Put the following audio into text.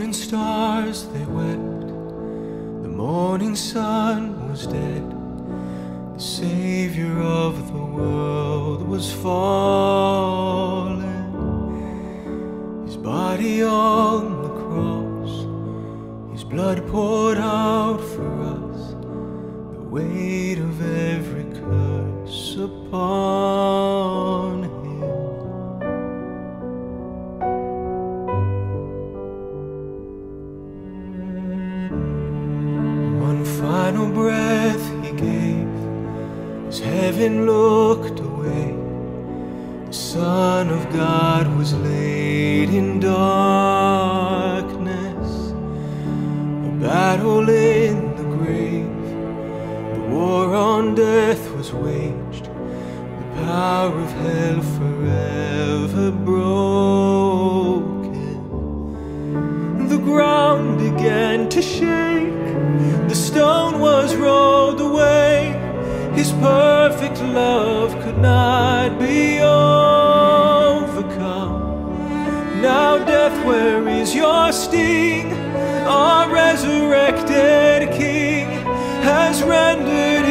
and stars they wept, the morning sun was dead. The Savior of the world was fallen, His body on the cross, His blood poured out for us, the weight of every curse upon Him. One final breath He gave as heaven looked away. The Son of God was laid in darkness, a battle in the grave, the war on death was waged, the power of hell forever broken. The ground began to shake, the stone was rolled away. His perfect love could not be overcome. Now death, where is your sting? Our resurrected King has rendered